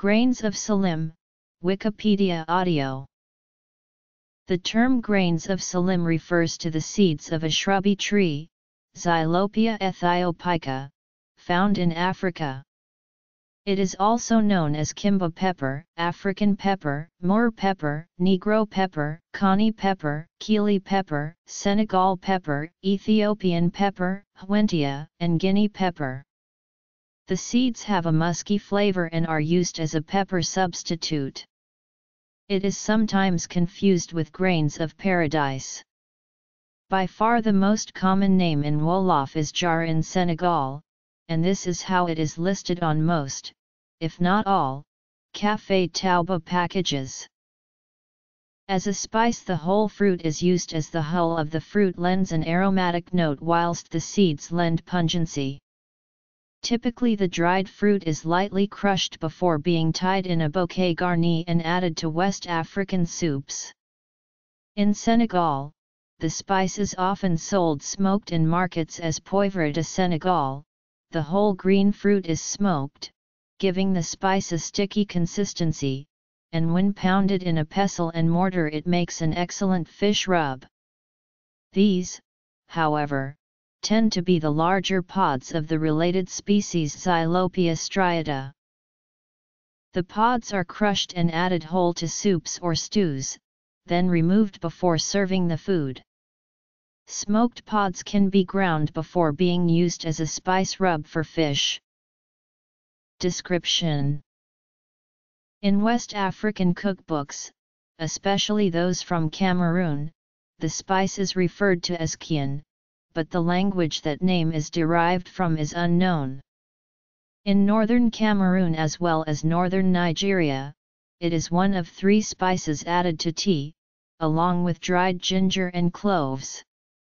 Grains of Salim, Wikipedia Audio. The term grains of Salim refers to the seeds of a shrubby tree, Xylopia ethiopica, found in Africa. It is also known as Kimba pepper, African pepper, Moor pepper, Negro pepper, Kani pepper, Kili pepper, Senegal pepper, Ethiopian pepper, Hwentia, and Guinea pepper. The seeds have a musky flavor and are used as a pepper substitute. It is sometimes confused with grains of paradise. By far the most common name in Wolof is jar in Senegal, and this is how it is listed on most, if not all, Café Touba packages. As a spice, the whole fruit is used as the hull of the fruit lends an aromatic note whilst the seeds lend pungency. Typically the dried fruit is lightly crushed before being tied in a bouquet garni and added to West African soups. In Senegal, the spice is often sold smoked in markets as poivre de Senegal. The whole green fruit is smoked, giving the spice a sticky consistency, and when pounded in a pestle and mortar it makes an excellent fish rub. These, however, tend to be the larger pods of the related species Xylopia striata. The pods are crushed and added whole to soups or stews, then removed before serving the food. Smoked pods can be ground before being used as a spice rub for fish. Description: in West African cookbooks, especially those from Cameroon, the spice is referred to as kian, but the language that name is derived from is unknown. In northern Cameroon as well as northern Nigeria, it is one of 3 spices added to tea, along with dried ginger and cloves.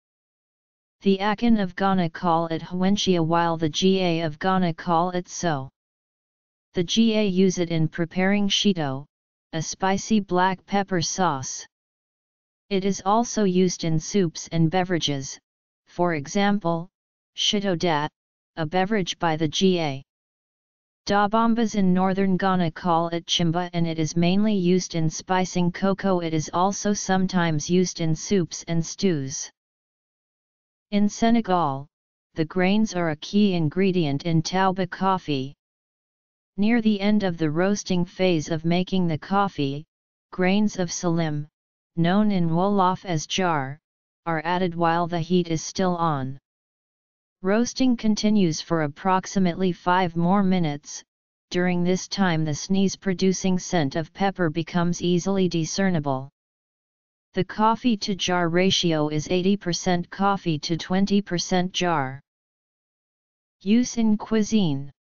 The Akan of Ghana call it Hwentia while the Ga of Ghana call it so. The Ga use it in preparing shito, a spicy black pepper sauce. It is also used in soups and beverages. For example, shito dat, a beverage by the Ga. Dabombas in northern Ghana call it chimba and it is mainly used in spicing cocoa. It is also sometimes used in soups and stews. In Senegal, the grains are a key ingredient in Touba coffee. Near the end of the roasting phase of making the coffee, grains of Salim, known in Wolof as jar, are added while the heat is still on. Roasting continues for approximately 5 more minutes. During this time the sneeze-producing scent of pepper becomes easily discernible. The coffee to jar ratio is 80% coffee to 20% jar. Use in cuisine.